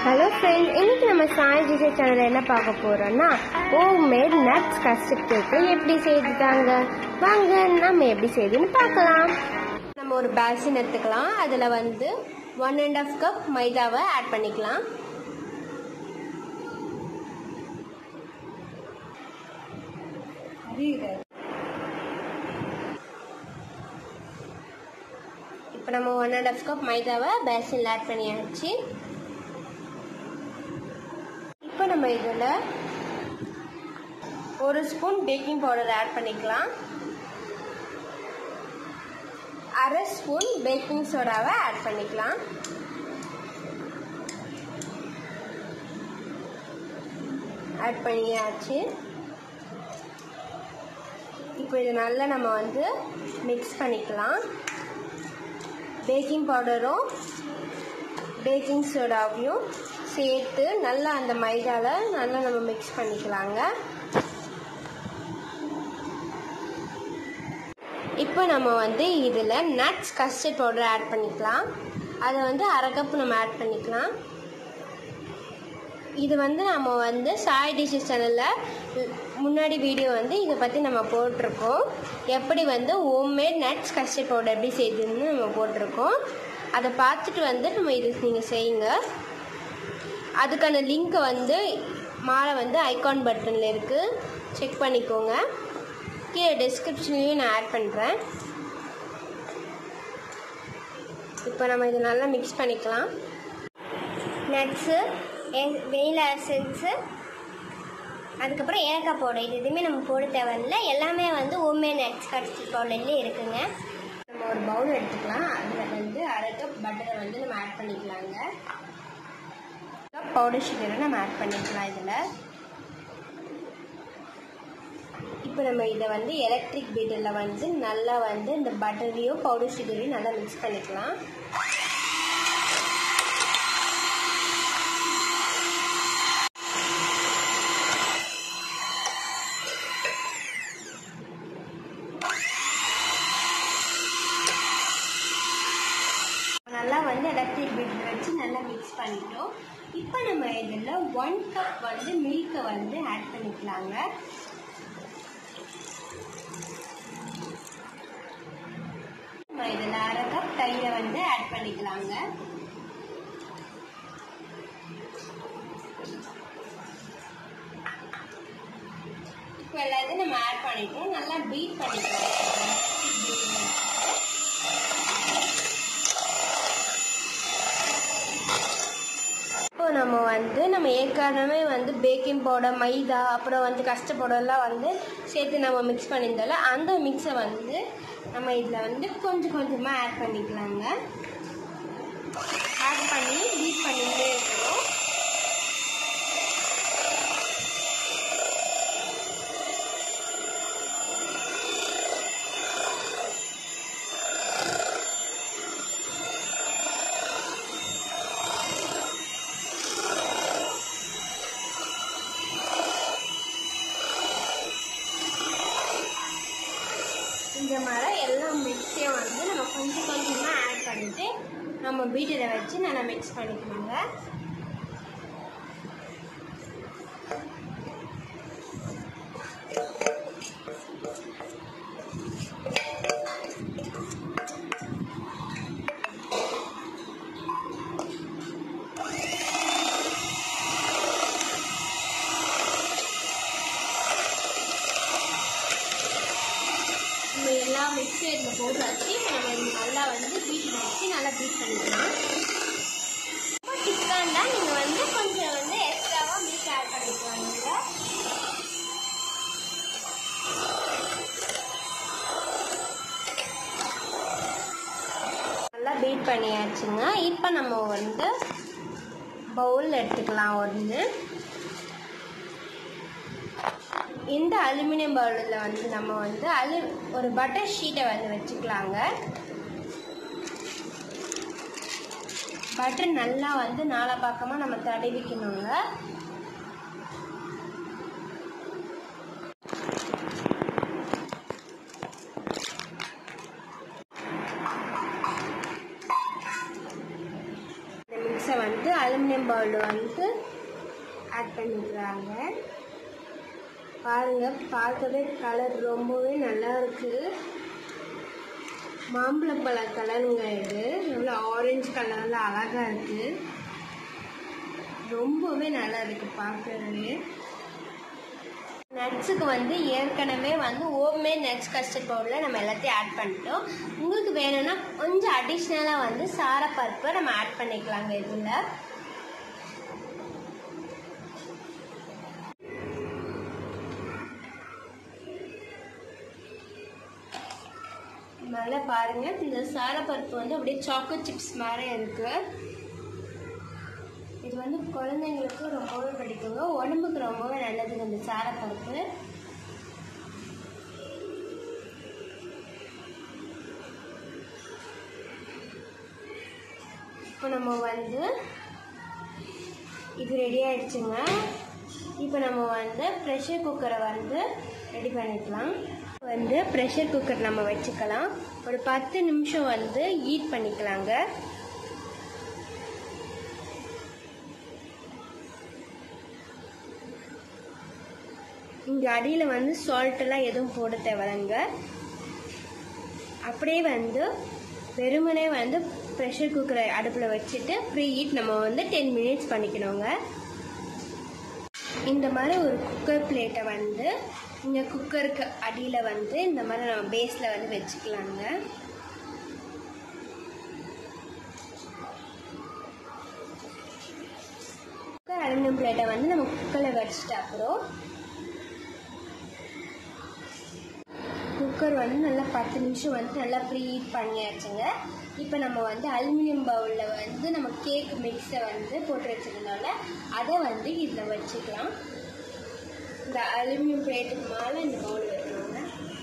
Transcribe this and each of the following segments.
Hello friend, இன்னைக்கு நம்ம Sai dish சேனலில் என்ன பார்க்க போகிறோம்னா ஹோம்மேட் நட்ஸ் கஸ்டர்ட் கேக்கு எப்படி செய்துட்டாங்க. வாங்க நம்ம எப்படி செய்யுதுன்னு பார்க்கலாம். நம்ம ஒரு பேசின் எடுத்துக்கலாம். அதில் 1.5 கப் மைதாவை ஆட் பண்ணிக்கலாம். இப்போ நம்ம 1.5 கப் மைதாவை பேசினில் ஆட் பண்ணியாச்சு. இப்போ நம்ம இதில் 1 ஸ்பூன் பேக்கிங் பவுடர் ஆட் பண்ணிக்கலாம். 1/2 ஸ்பூன் பேக்கிங் சோடாவை ஆட் பண்ணிக்கலாம். ஆட் பண்ணியாச்சு. இப்போ இது நல்லா நம்ம மிக்ஸ் பண்ணிக்கலாம். பேக்கிங் பவுடரும் பேக்கிங் சோடாவையும் சேர்த்து நல்லா அந்த மைதாவில் நல்லா நம்ம மிக்ஸ் பண்ணிக்கலாங்க. இப்போ நம்ம இதில் நட்ஸ் கஸ்டர்ட் பவுடர் ஆட் பண்ணிக்கலாம். அதை 1/2 கப் நம்ம ஆட் பண்ணிக்கலாம். இது நம்ம சாய் டிஷஸ் சேனலில் முன்னாடி வீடியோ இதை பற்றி நம்ம போட்டிருக்கோம். எப்படி ஹோம்மேட் நட்ஸ் கஸ்டர்ட் பவுடர் எப்படி செய்யுதுன்னு நம்ம போட்டிருக்கோம். அதை பார்த்துட்டு நம்ம இது நீங்கள் செய்யுங்க. அதுக்கான லிங்க்கை மேலே ஐகான் பட்டனில் இருக்குது, செக் பண்ணிக்கோங்க. கீழே டிஸ்கிரிப்ஷன்லேயும் நான் ஆட் பண்ணுறேன். இப்போ நம்ம இதை நல்லா மிக்ஸ் பண்ணிக்கலாம். நட்ஸு, வெனிலா எசன்ஸு, அதுக்கப்புறம் ஏலக்காய் பவுடர், இது எதுவுமே நம்ம போட தேவையில்லை. எல்லாமே ஹோம்மேட் நட்ஸ் கஸ்டர்ட் பவுடர்லேயே இருக்குங்க. நம்ம ஒரு பவுல் எடுத்துக்கலாம். அதில் 1/2 கப் பட்டரை நம்ம ஆட் பண்ணிக்கலாங்க. பவுடர் சுகரை நம்ம ஆட் பண்ணிக்கலாம் இதில். இப்போ நம்ம இதை எலக்ட்ரிக் பீட்டரில் நல்லா இந்த பட்டரையும் பவுடர் சுகரையும் நல்லா மிக்ஸ் பண்ணிக்கலாம். நல்லா எலக்ட்ரிக் பீட்டர் வச்சு நல்லா மிக்ஸ் பண்ணிட்டோம். இப்போ நம்ம இதில் 1 கப் மில்கை ஆட் பண்ணிக்கலாங்க. நம்ம இதில் 1/2 கப் தயிரை ஆட் பண்ணிக்கலாங்க. இப்போ எல்லாத்தையும் நம்ம ஆட் பண்ணிட்டோம். நல்லா பீட் பண்ணிக்கலாம். இப்போ நம்ம ஏற்கனவே பேக்கிங் பவுடர், மைதா, அப்புறம் கஸ்டர்ட் பவுடர்லாம் சேர்த்து நம்ம மிக்ஸ் பண்ணியிருந்தால அந்த மிக்ஸை நம்ம இதில் கொஞ்சம் கொஞ்சமாக ஆட் பண்ணிக்கலாங்க. ஆட் பண்ணி பீட் பண்ணிகிட்டே இருக்கணும். இந்த மாதிரி எல்லா மிக்ஸையும் நம்ம கொஞ்சம் கொஞ்சமாக ஆட் பண்ணிவிட்டு நம்ம பீட்டரை வச்சு நல்லா மிக்ஸ் பண்ணிக்கணுங்க. எல்லா மிக்ஸி இதில் போட்டாச்சு. நம்ம நல்லா பீட் வச்சு நல்லா பீட் பண்ணிக்கலாம். இப்போ டிக்காண்டா நீங்கள் கொஞ்சம் எக்ஸ்ட்ராவாக மில்க் ஆட் பண்ணிக்கலாம். நல்லா பீட் பண்ணியாச்சுங்க. இப்போ நம்ம பவுல் எடுத்துக்கலாம். இந்த அலுமினியம் பவுலில் நம்ம ஒரு பட்டர் ஷீட்டை வச்சுக்கலாங்க. பட்டர் நல்லா நாலா பக்கமாக நம்ம தடவிக்கணுங்க. இந்த மிக்ஸை அலுமினியம் பவுல் வந்து ஆட் பண்ணிக்கிறாங்க. பாருங்க, பார்க்கவே கலர் ரொம்பவே நல்லா இருக்குது. மாம்பழப்பழ கலருங்க இது. எவ்வளோ ஆரஞ்சு கலரில் அழகாக இருக்குது. ரொம்பவே நல்லா இருக்குது பார்க்கவே. நட்ஸுக்கு வந்து ஏற்கனவே வந்து ஹோம்மேட் நட்ஸ் கஸ்டர்ட் பவுடரில் நம்ம எல்லாத்தையும் ஆட் பண்ணிட்டோம். உங்களுக்கு வேணும்னா கொஞ்சம் அடிஷ்னலாக வந்து சாரப்பருப்பை நம்ம ஆட் பண்ணிக்கலாங்க. இதில் நல்லா பாருங்க, இந்த சாரப்பருப்பு வந்து அப்படியே சாக்லேட் சிப்ஸ் மாதிரி இருக்கு. இது வந்து குழந்தைங்களுக்கு ரொம்பவே பிடிக்குங்க. உடம்புக்கு ரொம்பவே நல்லதுங்க இந்த சாரப்பருப்பு. இப்போ நம்ம வந்து இது ரெடி ஆயிடுச்சுங்க. இப்போ நம்ம வந்து ப்ரெஷர் குக்கரை வந்து ரெடி பண்ணிக்கலாம். வந்து ப்ரெஷர் குக்கர் நம்ம வச்சுக்கலாம். ஒரு 10 நிமிஷம் வந்து ஹீட் பண்ணிக்கலாங்க. இங்கே அடியில் வந்து சால்ட்டெல்லாம் எதுவும் போட தேவையில்லைங்க. அப்படியே வந்து வெறுமனே வந்து ப்ரெஷர் குக்கரை அடுப்பில் வச்சுட்டு ப்ரீ ஹீட் நம்ம வந்து 10 மினிட்ஸ் பண்ணிக்கணுங்க. இந்த மாதிரி ஒரு குக்கர் பிளேட்டை வந்து இந்த குக்கருக்கு அடியில் வந்து இந்த மாதிரி நம்ம பேஸில் வந்து வச்சுக்கலாங்க. குக்கர் அலுமினியம் பிளேட்டை வந்து நம்ம குக்கரில் வச்சுட்டு அப்புறம் குக்கர் வந்து நல்லா 10 நிமிஷம் வந்து நல்லா ப்ரீ ஹீட் பண்ணியாச்சுங்க. இப்போ நம்ம வந்து அலுமினியம் பவுலில் வந்து நம்ம கேக் மிக்ஸை வந்து போட்டு வச்சுருந்தோம்ல, அதை வந்து இதில் வச்சுக்கலாம். இந்த அலுமினியம் பிளேட்டுக்கு மேலே இந்த பவுல் வைக்கணுங்க.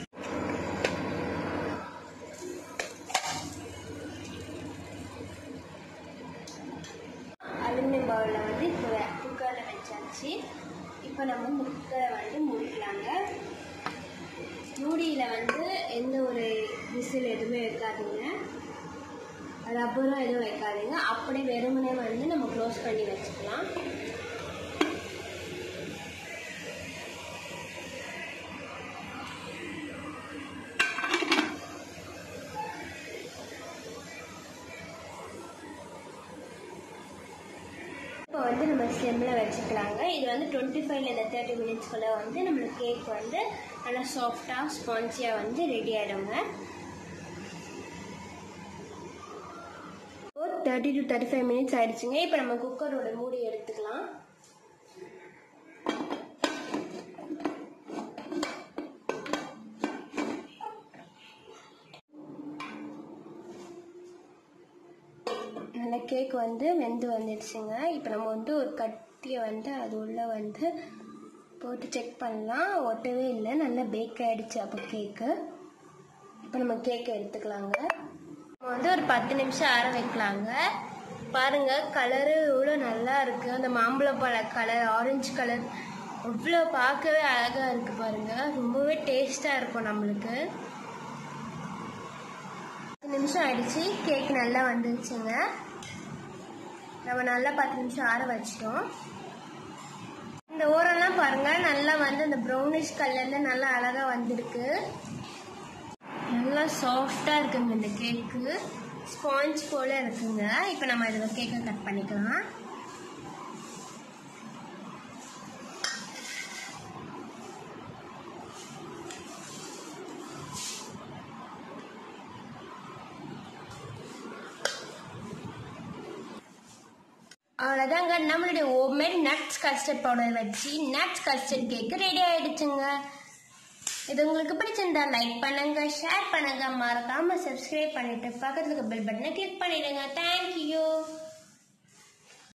அலுமினியம் பவுலில் வந்து இப்போ குக்கரில் வச்சாச்சு. இப்போ நம்ம இந்த குக்கரை வந்து மூடிக்கலாங்க. மூடியில் வந்து எந்த ஒரு விசில் எதுவுமே வைக்காதீங்க, ரப்பரும் எதுவும் வைக்காதீங்க. அப்படியே வெறுமனே வந்து நம்ம க்ளோஸ் பண்ணி வச்சுக்கலாம். இப்போ வந்து நம்ம ஸ்லிம்மில் வச்சுக்கலாங்க. இது வந்து 25லேருந்து 30 மினிட்ஸ்க்குள்ளே வந்து நம்மளுக்கு கேக் வந்து நல்லா சாஃப்டாக ஸ்பான்சியாக வந்து ரெடி ஆகிடுங்க. 30 to 35 மினிட்ஸ் ஆயிடுச்சுங்க. இப்போ நம்ம குக்கரோட மூடி எடுத்துக்கலாம். நல்லா கேக் வந்து வெந்து வந்துடுச்சுங்க. இப்போ நம்ம வந்து ஒரு கட்டியை வந்து அது உள்ளே வந்து போட்டு செக் பண்ணலாம். ஒட்டவே இல்லை, நல்லா பேக் ஆகிடுச்சு அப்போ கேக்கு. இப்போ நம்ம கேக்கை எடுத்துக்கலாங்க. நம்ம வந்து ஒரு 10 நிமிஷம் ஆற வைக்கலாங்க. பாருங்கள், கலரு எவ்வளோ நல்லா இருக்குது. அந்த மாம்பழப்பழ கலர், ஆரஞ்சு கலர் அவ்வளோ பார்க்கவே அழகாக இருக்குது பாருங்கள். ரொம்பவே டேஸ்ட்டாக இருக்கும் நம்மளுக்கு. 10 நிமிஷம் ஆயிடுச்சு, கேக் நல்லா வந்துருச்சுங்க. நம்ம நல்லா 10 நிமிஷம் ஆற வச்சிட்டோம். இந்த ஓரெல்லாம் பாருங்கள், நல்லா வந்து அந்த ப்ரௌனிஷ் கலரில் நல்லா அழகாக வந்திருக்கு. நல்லா சாஃப்டாக இருக்குங்க இந்த கேக்கு, ஸ்பாஞ்ச் போல் இருக்குங்க. இப்போ நம்ம இதில் கேக்கை கட் பண்ணிக்கலாம். அவ்வளோதாங்க, நம்மளுடைய ஹோம்மேட் நட்ஸ் கஸ்டர்ட் பவுடர் வச்சு நட்ஸ் கஸ்டர்ட் கேக்கு ரெடி ஆகிடுச்சுங்க. இது உங்களுக்கு பிடிச்சிருந்தா லைக் பண்ணுங்க, ஷேர் பண்ணுங்க, மறக்காம சப்ஸ்கிரைப் பண்ணிட்டு பக்கத்துல பெல் பட்டனை கிளிக் பண்ணிடுங்க. தேங்க்யூ.